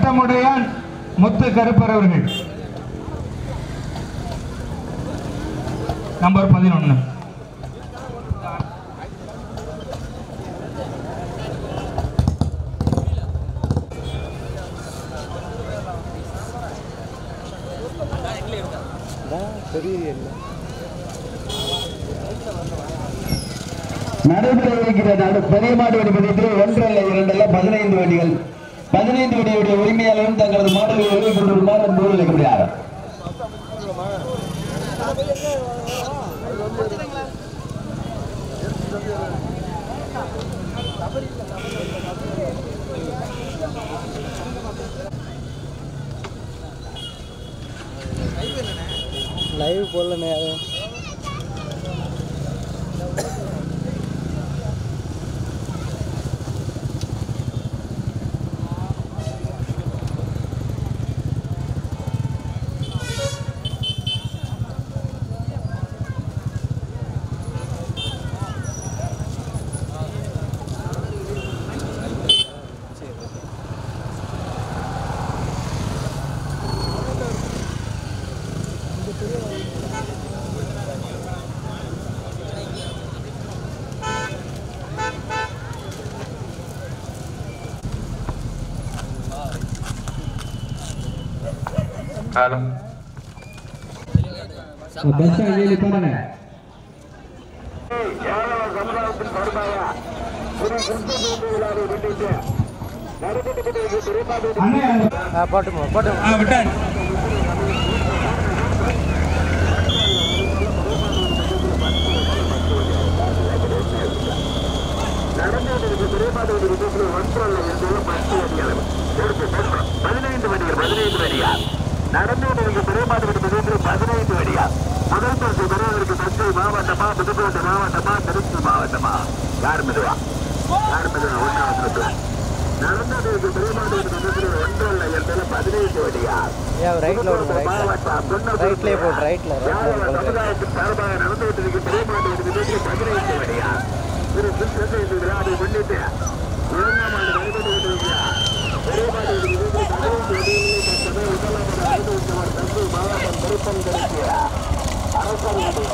வட்டமுடையான் முத்து கருப்பர் அவர்கள் நம்பர் 11. நடைபெற இருக்கிற பெரிய மாடு வெடிப்பதற்கு 1 அல்ல 2 அல்ல 15 வண்டிகள் 15 வண்டியுடைய உரிமையாளரும் தங்களது மாடுகளை வெளியே கொண்டிருக்குமாறு அன்போடு அழைக்கப்படுகிறார். லைவ் போடலனே Halo. Basta ini பாருங்க. போட்டுமா விட்டான். நடந்தவர்களுக்கு பெருமாடு 15 வடியா முதல் பரிசு பெறுவதற்கு தஞ்சை மாவட்டமா புதுக்கோட்டை மாவட்டமா திருச்சி மாவட்டமா யார் மெதுவா ஒன்றாவது நடந்தவர்களுக்கு பெருமாடு 1 அல்ல 15 வடியா சமுதாயத்தின் சார்பாக நடந்துவிட்டிருக்கு பெருமாடு 15 வடியா திரு கிருஷ்ணன் விழாவை முன்னிட்டு 2ஆம் ஆண்டு நடைபெற்று கொண்டிருக்கிறார். பெருமாடு 15 தஞ்சை மாவட்டம் திருப்பம் திருச்சிய அரசருடைய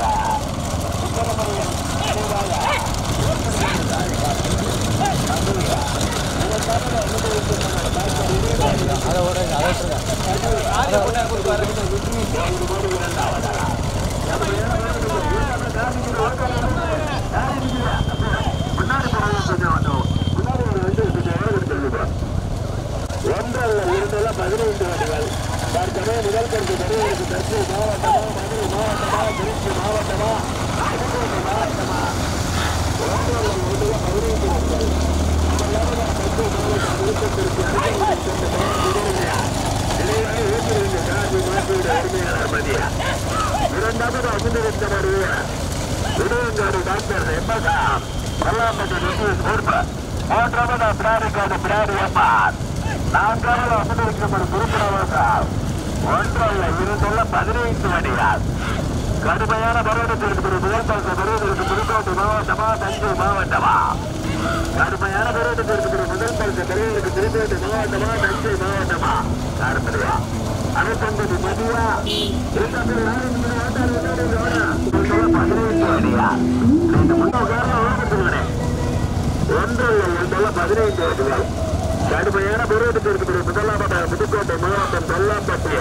ஒன்றல்ல 2 அல்ல 15 வண்டிகள் தற்சமயம் முதல் பரிசு பெறுவதற்கு தஞ்சை மாவட்டமா மதுரை மாவட்டமா திருச்சி மாவட்டமா புதுக்கோட்டை மாவட்டமா ஒன்றல்ல 2 15 வண்டிகள் தஞ்சை மாவட்டம் திருப்பத்திற்கு இரண்டாவது அமுதிருந்தவர் விடுவங்காடு டாக்டர் எம்எஸ்ஆர் பல்லாம்பட்டி நிதிஷ் பொறுப்பு மூன்றாவது பிராரிக்காடு பிராரி அம்மார் நான்காவது அமுதிருக்கப்படும் குருபுரவாசம் 1 அல்ல 2 அல்ல 15 வண்டிகள் கடுமையான பருவத்திற்கு முதல் பரிசு பெறுவதற்கு புதுக்கோட்டை மாவட்டமா தஞ்சை மாவட்டமா கடுமையான பருவத்திற்கு முதல் பரிசு பெறுவதற்கு புதுக்கோட்டை மாவட்டமா தஞ்சை மாவட்டமா காரணமா அரசங்கதி மதியா 15 வண்டியா கடுமையான பருவத்திற்கு முதலாவதாக புதுக்கோட்டை மாவட்டம் கொல்லாம்பட்டி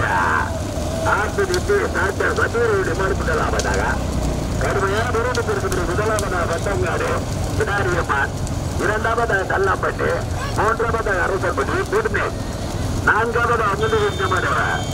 டாக்டர் பத்தூருடைய முதலாவதாக கடுமையான பருவத்திற்கு முதலாவதாக வட்டங்காடு பிடாரியம்மன் இரண்டாவதாக கல்லாம்பட்டி மூன்றாவதாக அரசப்பட்டி புதுமை நான்காவது அமுதவிந்தமனவ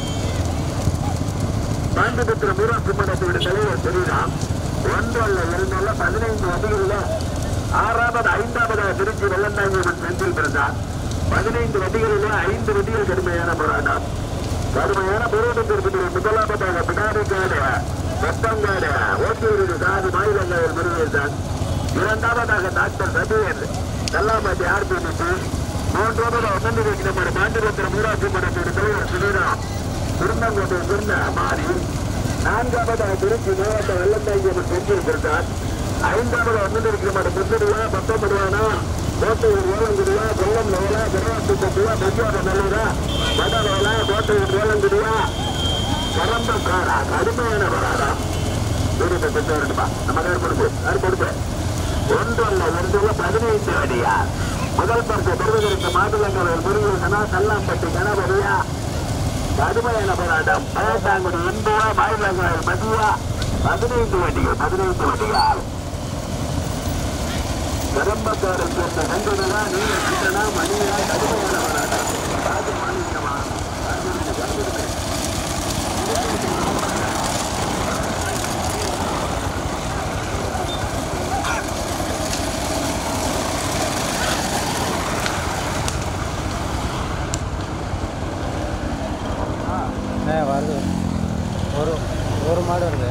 பாண்டிபுத்திர ஊராட்சி மன்றத்துடைய தலைவர் ஸ்ரீராம் 1 அல்ல 2 அல்ல 15 வண்டிகளில் 6வது 5வது திருச்சி வெள்ளந்தாங்கியம்மன் செந்தில் பிரசாத் 15 வண்டிகளிலே 5 வண்டிகள் கடுமையான போராட்டம் கடுமையான போராட்டத்திற்கு முதலாவதாக பிடாரிக்காடு வட்டங்காடு ஓட்டூரின் சாதி மாநிலங்கள் முருகேசன் இரண்டாவதாக டாக்டர் சபீர் கல்லாம்பட்டி ஆர்பிடிசி மூன்றாவது அமர்ந்திருக்கிற பாண்டிபுத்திரம் ஊராட்சி மன்றத்துடைய தலைவர் ஸ்ரீராம் திருநங்கோட்டை சொன்ன மாறி நான்காவதாக திருச்சி மாவட்ட வெள்ளந்தாங்கியம்மன் செந்தில் பிரசாத் 5வது அமர்ந்திருக்கிற புத்தூரியா 19 கோட்டையூர் ஓரங்குடியா கொல்லம் நவலா திருவாத்துப்பட்டியா பெரியாத நல்லூரா வடவேலா கோட்டை வேலங்குடியா வரம்பக்காரா கடுமையான வராதம் வீரத்தை பெற்று வரணுமா நம்ம ஏற்படுத்து ஒன்று அல்ல 15 அடியா முதல் பரிசு பெறுவதற்கு மாதுளங்கவல் முருகேசனா கல்லாம்பட்டி கணபதியா கடுமையான போராட்டம் பேட்டாங்குடி இந்தியா மாதுளங்கவல் மதியா 15 வண்டிகள் வரம்பக்காரர் சேர்ந்த நண்பர்களா நீங்க கிட்டனா மணியா கடுமையான போராட்டம் ராஜ மாநிலமா வருது ஒரு மாடு வருது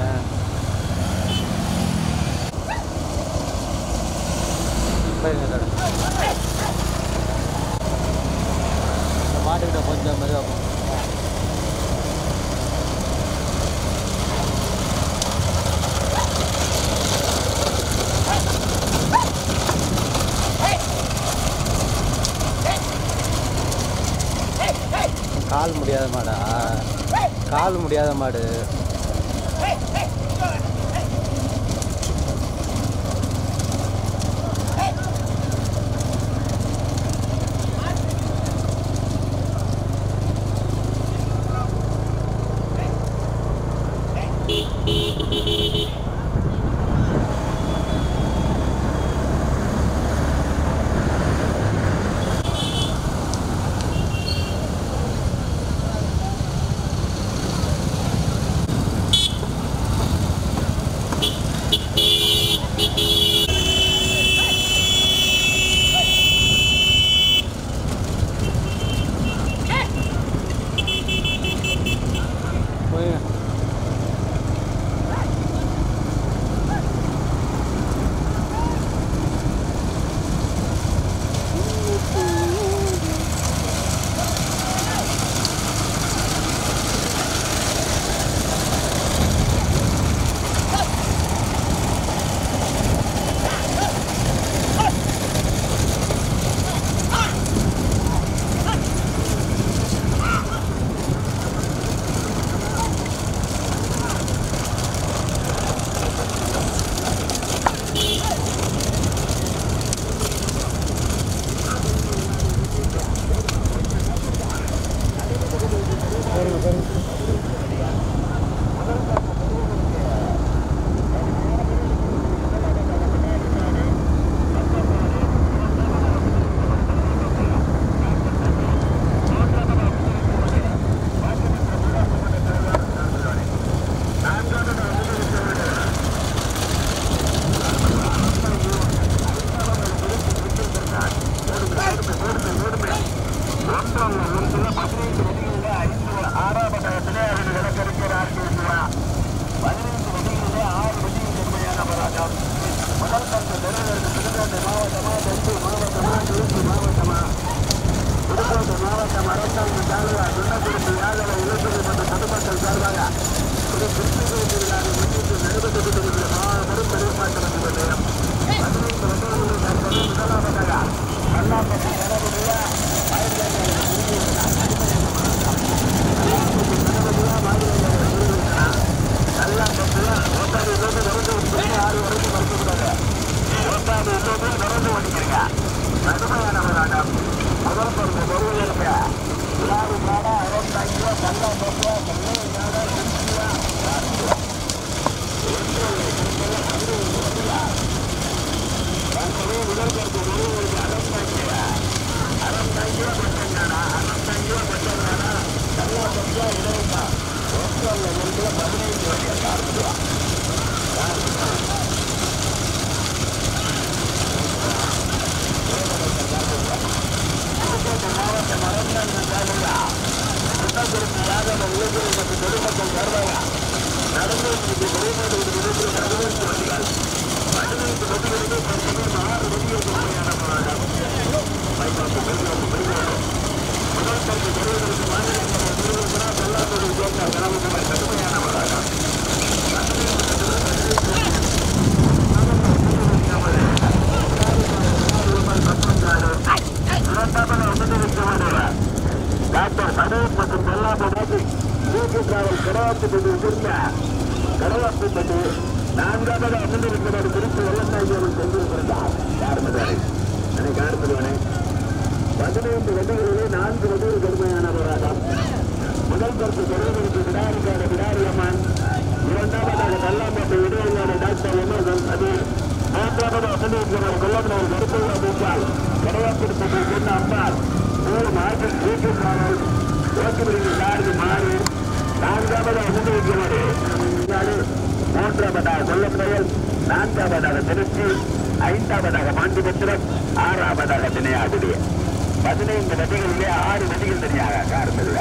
மாட்டுக்கிட்ட கொஞ்சம் மெதுவாகும் கால் முடியாத மாடா கால் முடியாத மாடு டாக்டர் டிராவல் கடவாத்துப்பட்டி திரும்ப கடவாத்துப்பட்டி நான்காவது அமர்ந்திருக்கிறார் குறித்து வெள்ளந்தாங்கியவன் சென்றிருக்கிறார். யாருமதாரி எனக்கு ஆடுபடுவனே 15 வண்டிகளிலே 4 வண்டிகள் கடுமையான போராட்டம். முதல் பரிசு பெறுவதற்கு விடாரிக்கான விடாரியம்மன், இரண்டாவதாக கல்லாம்பட்டை இடையிலான டாக்டர் எம்எஸ் அது, மூன்றாவது அமர்ந்திருக்கிறார் கொல்லமனூர் கருப்பையா பூசால் கடவாத்துப்பட்டி சொன்ன அம்பாள் மார்க்கெட் வீட்டு டிராவல் ஓட்டுநரின் சார்ஜ் மாறி நான்காவது அமர்ந்திருக்கிறது. மூன்றாவதாக கொல்லப்புயல், நான்காவதாக திருச்சி, ஐந்தாவதாக மாண்டிபத்திரம், ஆறாவதாக திணையாகுடி. 15 வண்டிகளிலே 6 வண்டிகள் தனியாக கார் மெதுவா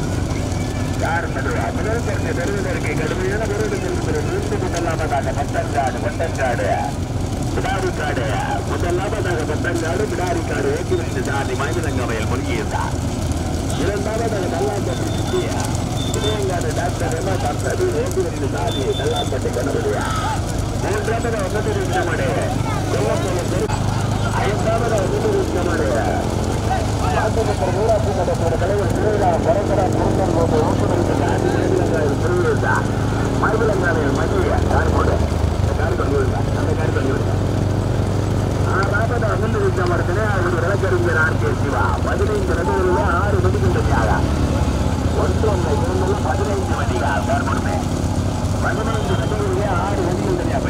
முதல் பரிசு பெறுவதற்கு கடுமையான விரோதம். முதலாவதாக பட்டங்காடு பிடாரிக்காடு, முதலாவதாக பட்டங்காடு பிடாரிக்காடு ஓட்டுநரின் சார்ஜ் மாநிலங்கவையில் முழுகியிருந்தார். இரண்டாவதாக கல்லாம்பட்டி சித்தியா இடையங்காடு டாக்டர் எம்மா தர்சது ஓட்டுநரின் சாதி கல்லாம்பட்டி கணபதியா. மூன்றாவது அமர்ந்திருக்கமாடு கொல்லப்பள்ளி, ஐந்தாவது அமர்ந்திருக்கமாடு பாட்டபத்திர ஊராட்சி மன்றத்தோட தலைவர் திருவிழா பரம்பரா பொருத்தல் போது ஓட்டுநரின் சாதி மாநிலங்காவில் திருவிழா மாநிலங்காவில் மத்திய கார்கோடு அந்த கார்கோடு. ஆறாவது அமர்ந்திருக்கமாடு திணையாளர்கள் வழக்கறிஞர் ஆர்.கே. சிவா. 15 நடுகளில் 6 வண்டிகள் தனியாக. 15 வண்டிகள் கார்கோடுமே 15 நடுகளிலே 6 வண்டிகள் தனியாக.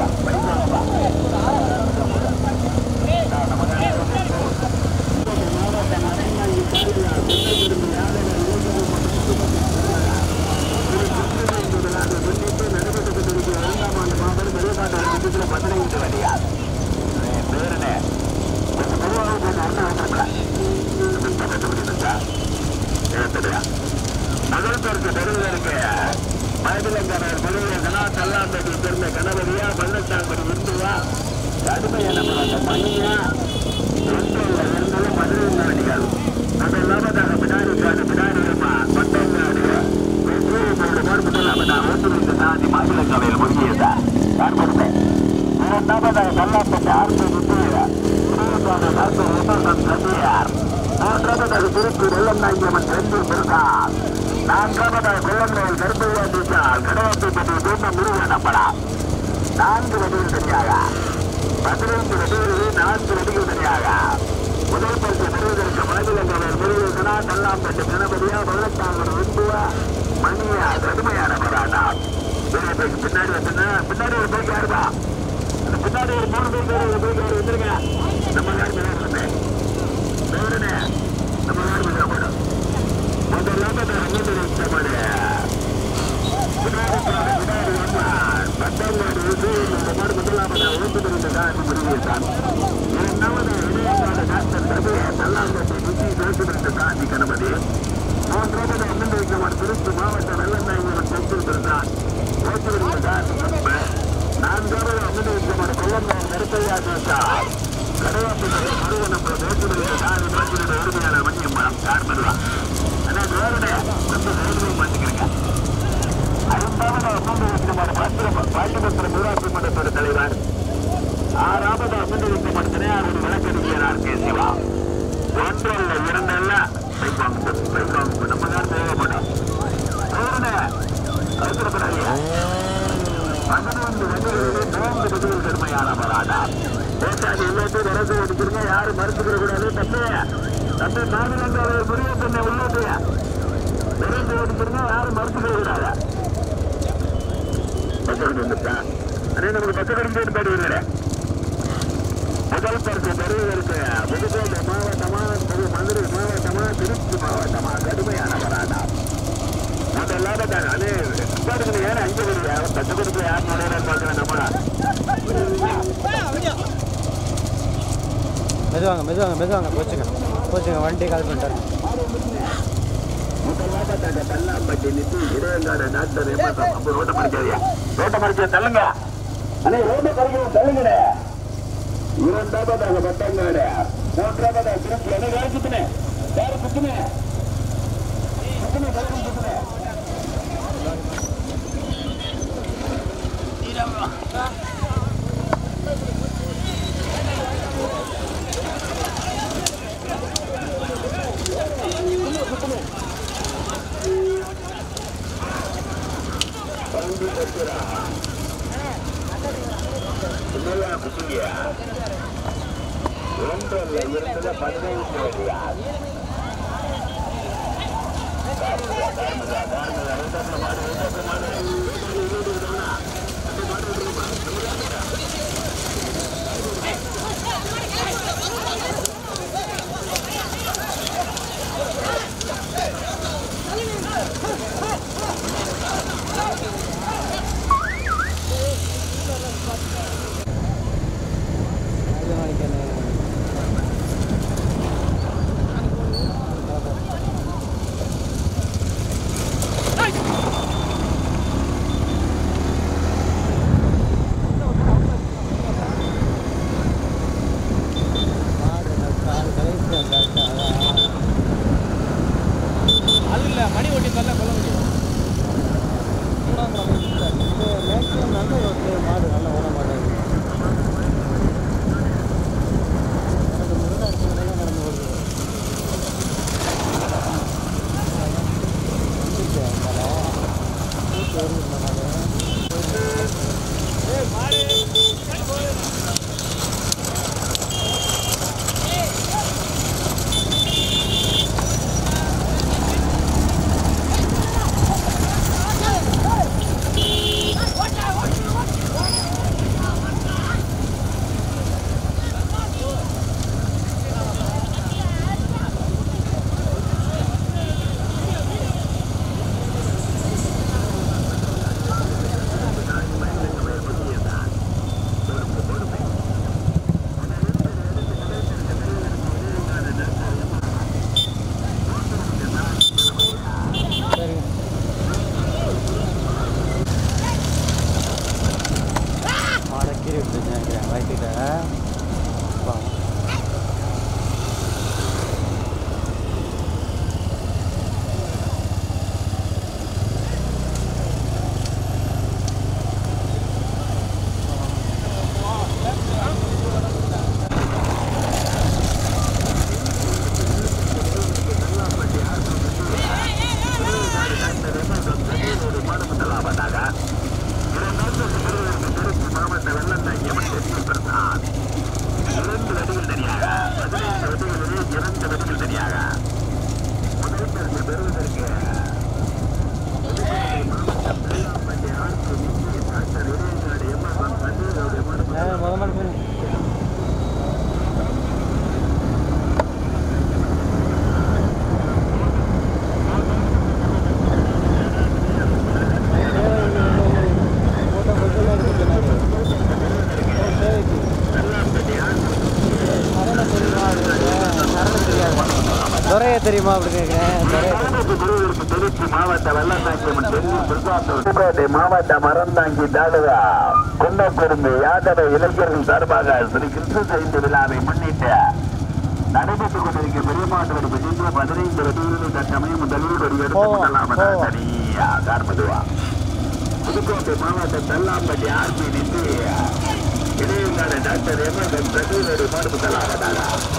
முதல் பரிசு பெறுவதற்கு மயிலங்கான குழுவினா கல்லாம்பட்டி சேர்ந்த கணபதியா, 18ஆம் இந்துவா, கடுமையான மணியா, ஒன்றில் இருந்தாலும் 15 வண்டிகள். முதலாவதாக பிடாரிக்காடு பிடாரியம்மா கொட்டங்காடு முதலாவதாக ஓட்டுநரின் சாதி மாநிலங்கவையில் முழுகியதார். இரண்டாவதாக கல்லாம்பட்டி ஆர்பி முத்துவீரர், மூன்றாவதாக திருச்சி வெள்ளந்தாங்கியம்மன் செந்தூர் பெருசார், நான்காவதாக கொல்லமனூர் கருப்பையா பூசால் கடவாத்துப்பட்டி தூண்ட முருகனப்படா. 4 வண்டிகள் தனியாக. 15 வண்டிகளிலே 4 வண்டிகள் தனியாக. முதல் பரிசு பெறுவதற்கு மாநிலங்கவையில் முருகனா கல்லாம்பட்டி கணபதியா, 18ஆம் இந்துவா, மணியா. கடுமையான போராட்டம். பின்னாடி பின்னாடி ஒரு பைக் யாருப்பா? அந்த பின்னாடி ஒரு 3 பைக் வந்துருங்க. நம்ம யார் மேலே நம்ம யார் மேலே போடும். முதலாவது அமர்ந்திருக்கமாடு பத்தாங்காடு முதலாவது ஓட்டுநரின் சாதி முருகேசாமி. இரண்டாவது இடையங்காடு டாக்டர் சபையா கல்லாம்பட்டி விஜி ஓட்டுநரின் சாதி கணபதி. மூன்றாவது அமர்ந்திருக்கமாடு திருச்சி மாவட்ட வெள்ளந்தாங்கியம்மன் செந்தூர் பெருசார் ஓட்டுநரின் சாதி கணபதி. நான்காவது அமர்ந்திருக்கமாடு கொல்லமனூர் கருப்பையா பூசால் கடவாத்துப்பட்டி முருகனப்பட ஓட்டுநரின் சாதி மாநில உரிமையாளர் மணியம்மன் யார் மெதுவா பாட்டிபத்திர ஊராட்சி மன்றத்தோட தலைவர். 6வது அமர்ந்திருக்கும் திணையாளர் வழக்கறிஞர் ஆர்.கே. சிவா. 1 அல்ல 2 அல்ல நம்ம தான் தேவைப்படும். 11 வண்டிகளிலே 4 பதில் கடுமையான போராட்டம். பேசாது எல்லாத்தையும் வரசு அடிச்சிருங்க. யாரும் மறுத்துக்கிற கூடாது. தம்பி மாநிலங்கள் புரிய தன்னை உள்ளதைய வரசு அடிச்சிருங்க. யாரும் மறுத்துக்கிற கூடாது. அதே நமக்கு பச்சைக்கடிக்கு பாடுவீங்க. முதல் பரிசு பெறுவதற்கு புதுக்கோட்டை மாவட்டமா, மதுரை மாவட்டமா, திருச்சி மாவட்டமா. கடுமையான போராட்டம். முதலாவதாக அதே பாட்டுக்கு ஏன் 5 வரியா பச்சைக்கடிக்கு யார் நுழையிறான்னு பார்க்கிறேன். நம்ம மெதுவாங்க போச்சுங்க வண்டி கால் பண்ணிட்டாரு. முதலாவதாக கல்லாம்பட்டி நிதி இடையங்காடு டாக்டர் எம்மா ரோட்ட மறிச்சா தள்ளுங்க. அண்ணே ரோட்ட பறிக்க தள்ளுங்க. இரண்டாவதாக பட்டங்காடு, மூன்றாவதாக திருச்சி. என்ன வேறு சுத்துனே தெரியுமா அப்படி கேட்கிறேன். மாவட்டம் அறந்தாங்கி தாலுகா குன்னக்குறும்பு யாதவ இளைஞர்கள் சார்பாக ஸ்ரீ கிருஷ்ண ஜெயந்தி விழாவை முன்னிட்டு நடைபெற்றுக் கொண்டிருக்க பெரியமாட்டு 15 வடிவில் தற்சமயம் முதலில் ஒரு எடுத்து தனியா கார்மதுவா புதுக்கோட்டை மாவட்டம் தல்லாம்பட்டி ஆர்பி நின்று இடையங்கான டாக்டர் எம்எஸ் பிரதீபோடு மாடு முதலாவதாக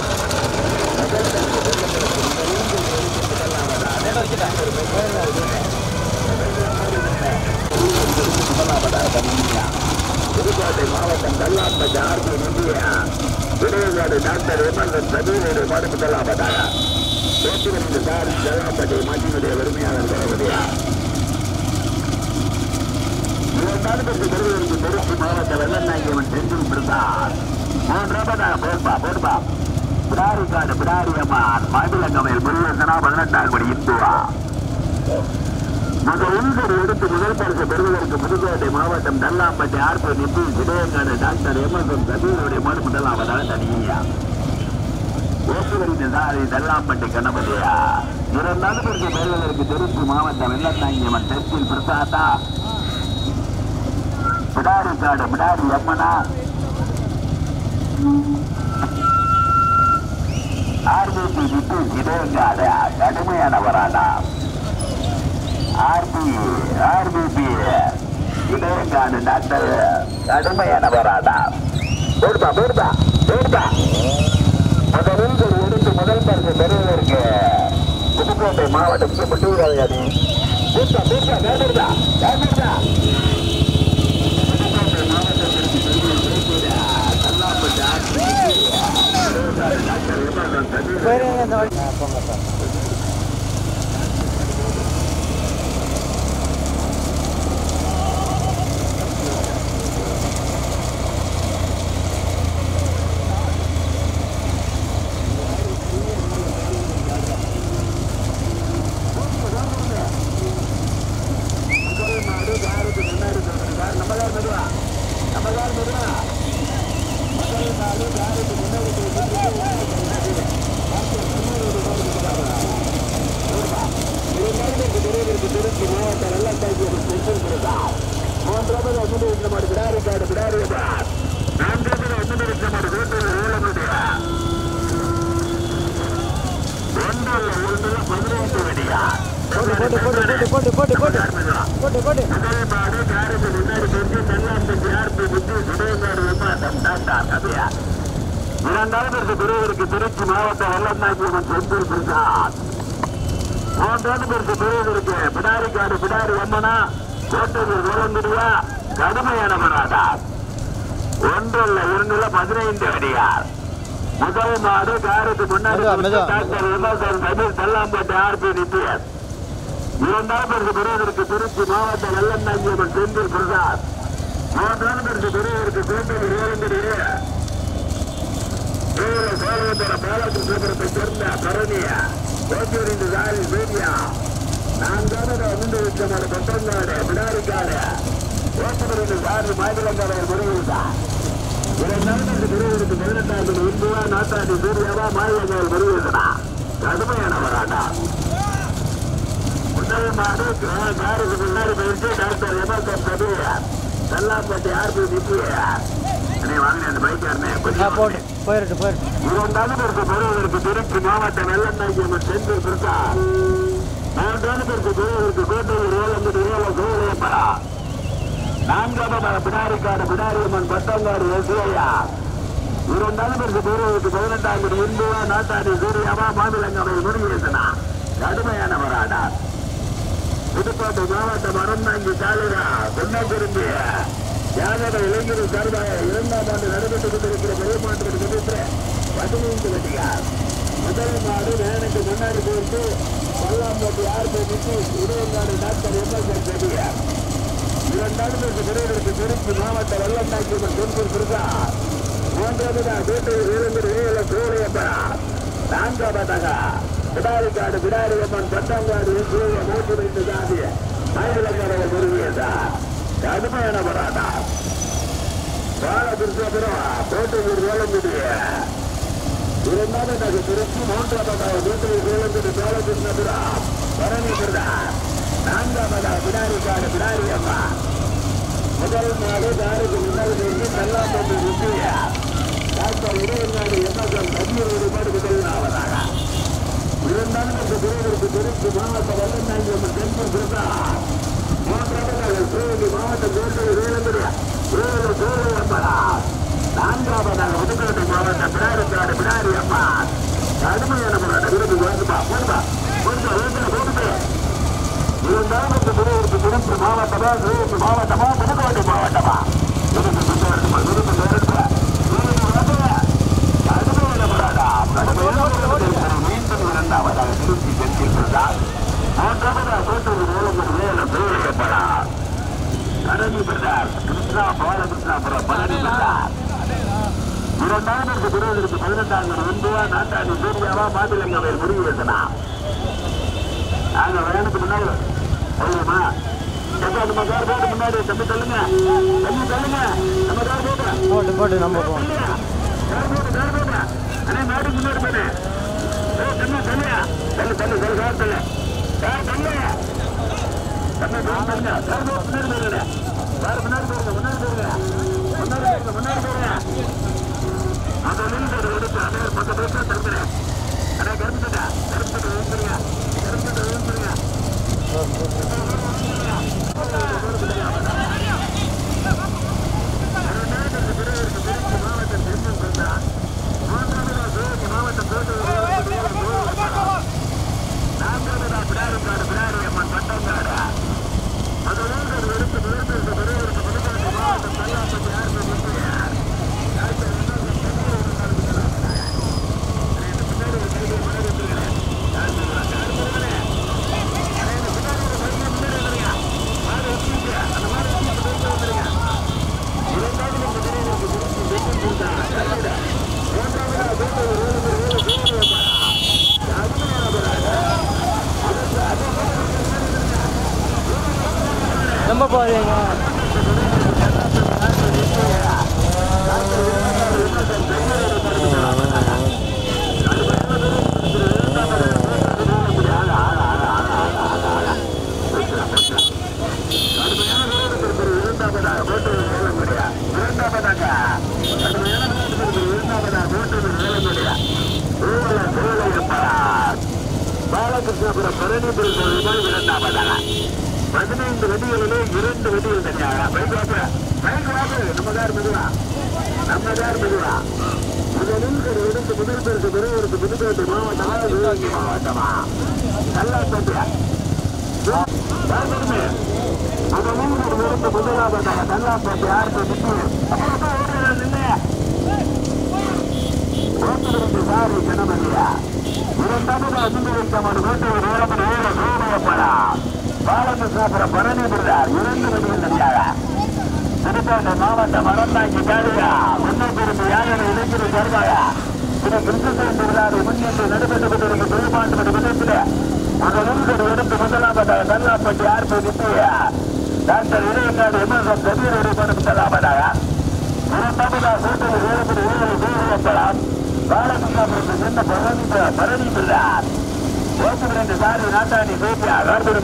புதுக்கோட்டை மாவட்டம் தல்லாம்பட்டி ஆர்பி நின்று இடையங்காடு டாக்டர் எம்எஸ் பிரதீபோடு மாடு முதலாவதாக பேச்சுகளின் சார் தல்லாம்பட்டி மாட்டினுடைய வறுமையாளர் தளபதியா திருச்சி மாவட்ட வெள்ளநாயகவன் செந்தில் பிரசாத் போர்பா பிடாரிக்காடு பிடாரியம்மான் மாநிலங்கமையில் முருகனா 18ஆம் படி இந்துவா முதல் எடுத்து முதல் பரிசு பெறுவதற்கு புதுக்கோட்டை மாவட்டம் தல்லாம்பட்டி ஆர்பி நிப்பு இடையங்காடு டாக்டர் எம்எஸ் சபீருடைய மாடு முதலாவதாக தனியா ஓட்டுவரின் சாரி தல்லாம்பட்டி கணபதியா 2ஆம் பரிசு பெறுவதற்கு திருச்சி மாவட்டம் வெள்ளநாயகவன் செந்தில் பிரசாத்தா பிடாரிக்காடு பிடாரி அம்மனா ஆர்பிபி விட்டு இடையங்காடு கடுமையானவரானா ஆர்பிபி இடையங்காடு டாக்டர் கடுமையானவரானா போடுப்பா முதலில் எடுத்து முதல் பரிசு பெறுவதற்கு புதுக்கோட்டை மாவட்டத்துக்கு பட்டுவிடாது போயிருங்க இந்த வழி போங்க சார். இரண்டாவது பிரிவிற்கு திருச்சி மாவட்ட வெள்ளநாயகன் செந்தூர் பிரசாத். மூன்றாவது பிரிவிற்கு பிடாரிக்காடு பிடாரி அம்மனா கோட்டையூர் வேளங்குடியா கடுமையான மராடா. ஒன்றல்ல இரண்டுல 15 அடியார். முதல் மாடு காருக்கு முன்னாடி டாக்டர் விமர்சன் தமிழ் செல்லாம்பட்டு ஆர்பி நித்தியன். இரண்டாவது பிரிவிற்கு திருச்சி மாவட்ட வெள்ளநாயகன் செந்தூர் பிரசாத். மூன்றாவது பிரிவிற்கு கோட்டையூர் வேளங்குடி பாலகிருஷ்ணபுரத்தை சேர்ந்த கரணியா கோட்டூரின் சாரி சூரியா. நான்காவது அமிந்து வச்சமான கொட்டங்காடு பிடாரிக்காடு கோட்டூரின் சாரி மாயிலங்காடு முருகா. இரண்டாவது பிரிவிற்கு 18ஆவது இந்துவா நாட்டாடி சூரியாவா மாயிலங்காடு முருகா. கடுமையான வராண்டா. முதல் மாடு காருக்கு முன்னாடி போயிட்டு டாக்டர் எமர்சன் கபியா செல்லாம்பட்டி ஆர்பி நித்தியா. இரண்டாவது திருச்சி மாவட்ட வெள்ளநாயகன் செந்தூர் பிரசாத். மூன்றாவது கோட்டையூர் வேளங்குடி சூரியப்படா. நான்காவது பிடாரிக்காடு பிடாரியம்மன் பட்டங்காடு எஸ்ஐயா. இரண்டாவது 18ஆவது இந்துவா நாட்டாடி சூரியாவா மாநிலங்கவை முருகேசனா. கடுமையான வராடா. புதுக்கோட்டை மாவட்டம் அறந்தாங்கி தாலுகா பொன்னாக்குரும்பிய யாதவ இளைஞர் சார்பாக 2ஆம் ஆண்டு நடைபெற்றுக் கொண்டிருக்கிற பெருமாற்றத்துக்கு எதிர்த்து 15 வெட்டியார். முதல் மாடு வேனுக்கு முன்னாடி போட்டு Pallampatti RP Nithi Udayangadu doctor MSN செடியார். இரண்டாவது பிரிவிற்கு திருச்சி மாவட்ட வெள்ளநாயகன் செந்தூர் பிரசாத். மூன்றாவது கோட்டையூர் வீரங்கர் வேல சூரியப்பா. நான்காவதாக பிடாரிக்காடு பிடாரியம்மன் பட்டங்காடு சூரிய மூச்சு வைத்து சாதிய மாநிலங்களவை முருகேசா. கடுமையான போராட்டா. பாலகிருஷ்ணபுரம் கோட்டையூர் வேளங்குடிய. இரண்டாவது திருச்சி. மூன்றாவது கோட்டையூர் வேளங்குடி பாலகிருஷ்ணபுரம் பரணிபுரா. நான்காவது பிடாரிக்காடு பிடாரியம்மா. முதல் நாடு காருக்கு முன்னாடி நின்று செல்லாம்பட்டி ருச்சியா டாக்டர் உதயநாடு எம்எஸ்என் தமிழ் ஒருபாடு முதலாவதாக. இரண்டாவது பிரிவிற்கு திருச்சி மாவட்ட வெள்ளநாயகன் செந்தூர் பிரசாத். மூன்றாவது சிவகங்கை மாவட்ட கோட்டையூர் வேளங்குடி சூரியப்படா. நான்காவதாக புதுக்கோட்டை மாவட்ட பிடாரிக்காடு பிடாரி அம்மா. கடுமையான போராட்டம். விருது வாங்குப்பா போடுப்பா போடுப்பா போடுப்பா. இரண்டாவது பிரிவிற்கு திருச்சி மாவட்டமா சிவகங்கை மாவட்டமா புதுக்கோட்டை மாவட்டமா கடுமையான போராட்டம். மீண்டும் இரண்டாவதாக திருச்சி செந்தில் பிரசாத். மூன்றாவது கோட்டூர் வேளங்குடி வேல சூரியப்படா. Palani brother Krishna Balakrishnapuram Palani brother. இரண்டாவது பிரிவிற்கு 18ஆவது இந்துவா நாட்டாடி சூரியாவா மாநிலங்களவை முருகேசனா. நாங்க வேணுக்கு முன்னாடி சொல்லுமா நம்ம கார் போட்டு முன்னாடி தம்பி சொல்லுங்க நம்ம கார் போட்டு நம்ம கார் போட்டு அண்ணே மாடி முன்னாடி போனே தண்ணி சொல்லியா தள்ளு கார் தள்ளு கார் தள்ளு தண்ணி தள்ளுங்க கார் போட்டு முன்னாடி போயிருங்க முன்னாடி போயிருங்க அந்த நின்று எடுத்து அதே 10 பேர் தருகிறேன். அண்ணே கரும்புங்க ரொம்ப போகிறீங்க. பாலகிருஷ்ணபுரம் பழனிபுரம் கோயில்கள் இரண்டாவதாக 15 வெடிகளிலே 2 வெடிகள் தனியாக பைக் வாக்கு நம்மதார் மெதுவா முதலில் ஒரு எடுத்து முதல் பேருக்கு பெருவருக்கு புதுக்கோட்டை மாவட்டமா சிவகங்கை மாவட்டமா நல்லா சொல்றியா முதலில் ஒரு எடுத்து முதலாவதாக நல்லாப்பட்டு யாருக்கு ஓட்டுநருக்கு சாரி கணபதியா இரண்டாவது அசுந்தரிக்கமான கோட்டையூர் ஓரமன் ஊர சோழப்படா பாலகிருஷ்ணபுரம் பழனிபுரம் 2 வெடிகள் தனியாக புதுக்கோட்டை மாவட்டம் அறந்தாங்கி காலியா முன்னேற்பிற்கு யாதனை இளைஞர் சார்பாக திரு கிருஷ்ணன் விழாவை முன்னிட்டு நடைபெற்றுக் கொண்டிருக்கும் தொழில்பாட்டு விதத்தில் முதலில் எடுத்து முதலாவதாக Nallappatti RP Nithya doctor Ilaiyangadu MSM Kabir முதலாவதாக இரண்டாவதாக கூட்டணி வேறுபடி ஊழல் சூழப்படலாம் பாலகிருஷ்ணபுரத்தில் சென்ற பழனிபுரம் ஓட்டுநர் சாரி நாட்டாணி சோபியா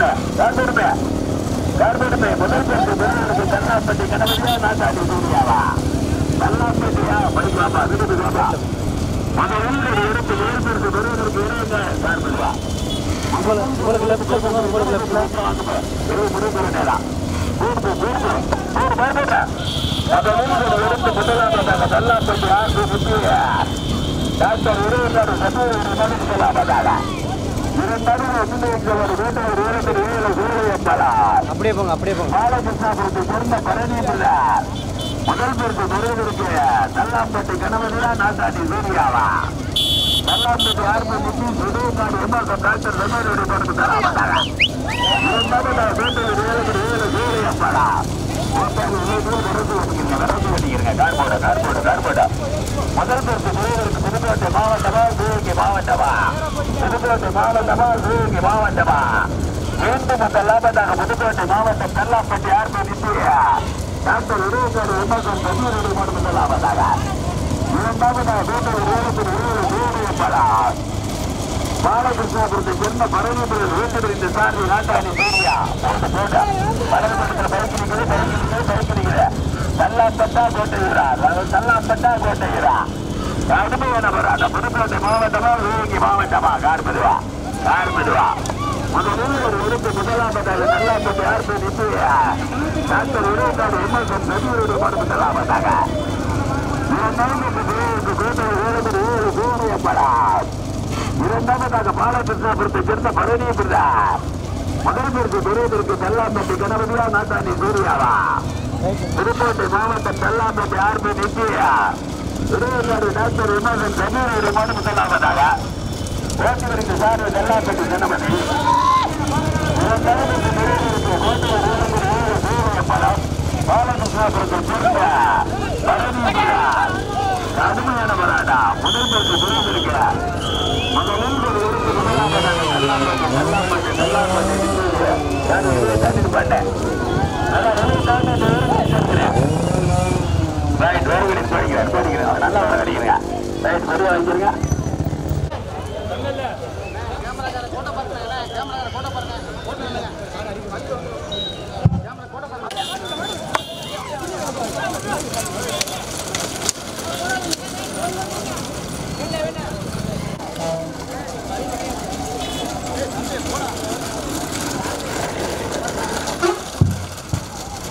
கார்பெடுமே முதல் பேருக்கு பெருவருக்கு தல்லாப்பட்டி கணபதியா நாட்டாணி சூரியாவா தல்லாப்பட்டியா படிக்காமா விருது காப்பா முதலில் எடுத்து முதல் பேருக்கு பெருவருக்கு இறங்க கார்பெடுவா உங்களுக்கு லெஃப்ட்ல போங்க. உங்களுக்கு லெஃப்ட்ல எடுத்து முதலாவதாக தல்லாப்பட்டி ஆர்பி முத்தியா டாக்டர் இருபத்தாறு சமூகமாக அப்படியே போங்க. பாலகிருஷ்ணபுரத்தை சேர்ந்த பழனிபுரம் முதல் பேருக்கு பெருவருக்கு தல்லாம்பட்டி கணவனியா நாட்டாண்டி சூரியாவா தல்லாம்பட்டி ஆர்பி முத்தி சுடுகாடு எம்எஸ்எம் டாக்டர் ரமேனுடைய படத்து தராமட்டாங்க இரண்டாவதாக வேட்டையூர் 7 சூரியப்படா கார்போட முதல் பேருக்கு பெருவருக்கு புதுக்கோட்டை மாவட்டமா சிவகங்கை மாவட்டமா மீண்டும் அந்த லாபத்தாக புதுக்கோட்டை மாவட்டம் தல்லாப்பட்டி ஆர்பி நித்தியா டாக்டர் இருபத்தாறு எம்எஸ்எம் கபீருடைய மட்டும் லாபத்தாக இரண்டாவதாக வேட்டையூர் பாலகிருஷ்ணபுரத்தை சேர்ந்த பழனிபுரம் ஓட்டுநர் இந்த சார்பு நாட்டாணி சூரியா பழனிபுரத்தில் பைக்கிடுகிற தல்லாப்பட்டா கோட்டையூரா கடுமையான போராட்ட புதுக்கோட்டை மாவட்டமா சிவகங்கை மாவட்டமா கார்பெதுவா முதலில் ஒரு எடுத்து முதலாவதாக நல்லாப்பட்டி ஆர்பி நித்தியா டாக்டர் இருபத்தாறு எம்எஸ்எம் கபீருடைய மட்டும் லாபத்தாக இரண்டாவதாக பாலகிருஷ்ணபுரத்தை சேர்ந்த பழனிபுரம் முதல் பேருக்கு பெருவதற்கு தல்லாம்பட்டி கணபதியா நாட்டாணி சூரியாவா புதுக்கோட்டை மாவட்டம் தல்லாம்பட்டி ஆர்பி நித்தியா இருபத்தாறு டாக்டர் எம்எஸ்எம் கபீருடைய மட்டும் முதலாவதாக ஓட்டுநருக்கு சார்பு தல்லாம்பட்டி கணபதி இரண்டாவது